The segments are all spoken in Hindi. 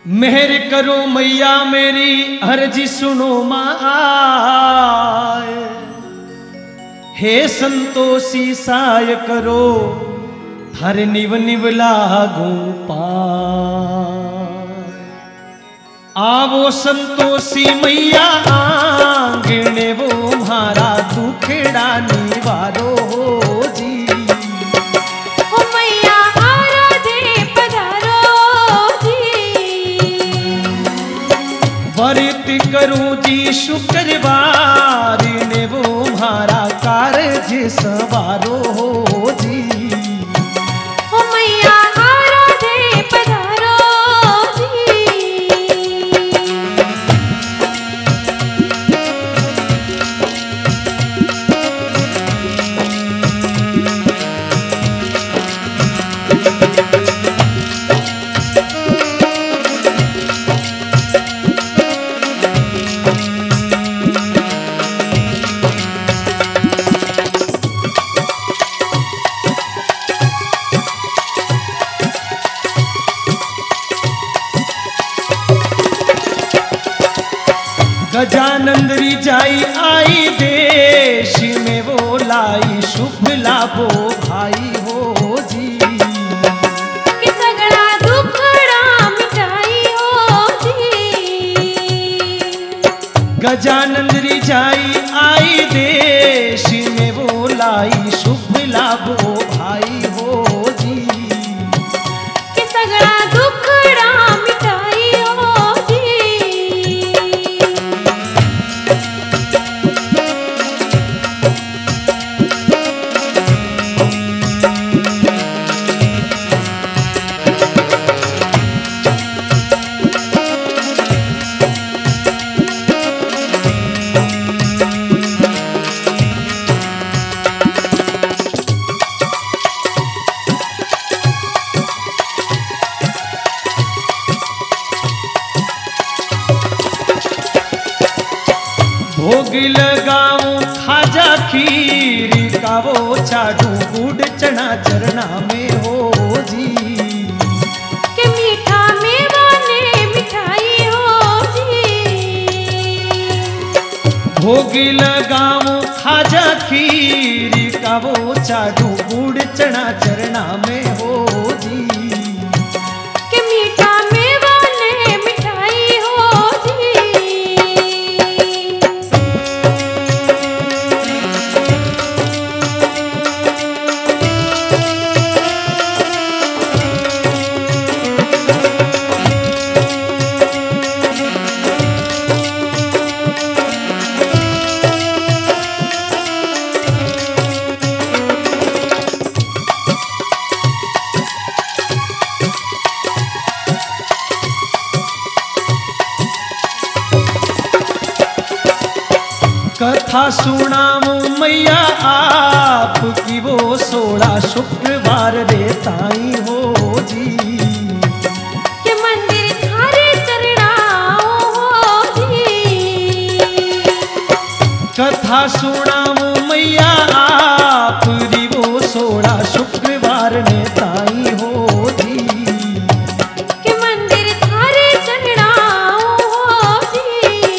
मेहर करो मैया मेरी अर्जी सुनो माए, हे संतोषी साय करो हर निव निव लागू पाए। आवो संतोषी मैया आंगणे वो म्हारा दुखड़ा निवारो जी। ओ मैया आराधे पधारो जी। व्रत करूं जी शुक्रवार ने वो म्हारा कार्य सवारो जी। ओ मैया आराधे पधारो जी। गजानंद रिजाई आई देश में वो लाई शुभ लाभो भाई हो जी। कि सगड़ा दुखड़ा मिटाई हो जी। गजानंद रिजाई आई देश में वो लाई शुभ लाभो भाई हो जी। कि सगड़ा दुखड़ा मिटाई हो जी। भोग लगाऊं खाजा खीर का वो चाडू गुड़ चना चरना में हो जी। कि मीठा मेवा ने मिठाई हो जी। भोग लगाऊं खाजा खीर का वो चाडू गुड़ चना चरना में हो जी। कि मीठा मेवा ने मिठाई हो जी। कथा सुनाऊं मैया आपकी वो 16 शुक्रवार रे ताई हो जी। कि मंदिर थारे चरणाओ हो जी। कथा सुनाऊं मैया आपकी वो 16 शुक्रवार ने ताई हो जी। कि मंदिर थारे चरणाओ हो जी।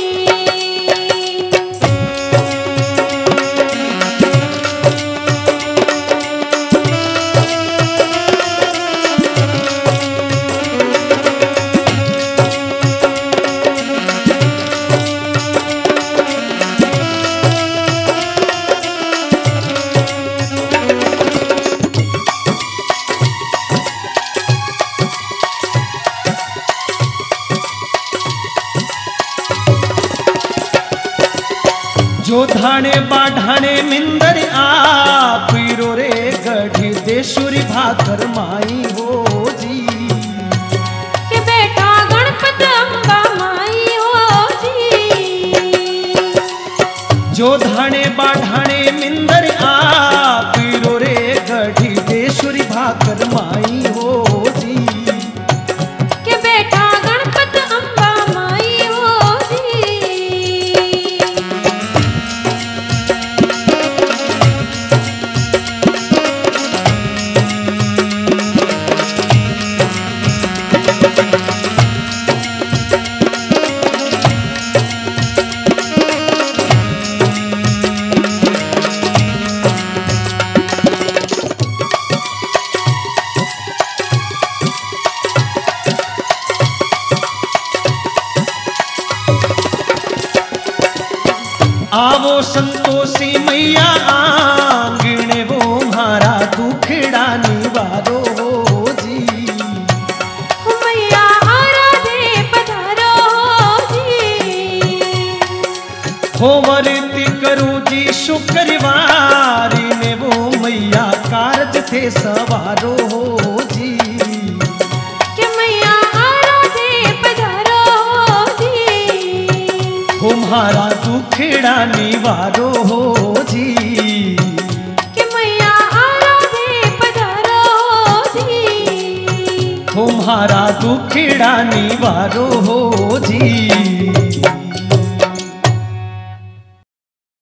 जो धाणे बाढ़ाणे मिंदर आप रो रे गढ़ी देशुरी भाकर माई हो जी। कि बेटा गणपत अम्बा माई हो जी। जो धाणे बाढ़ाणे मिंदर आप रो रे गढ़ी देशुरी भाकर माई हो जी। कि बेटा गणपत अम्बा माई हो जी। निवारो हो जी। मैया आराधे पधारो जी। हो वरती करूं जी शुक्रवारी ने वो मैया कारज थे सवारो हो जी। कि मैया आराधे पधारो जी। हो म्हारा दुखड़ा निवारो हो जी। कि मैया आराधे पधारो जी। हो म्हारा दुखड़ा निवारो हो जी।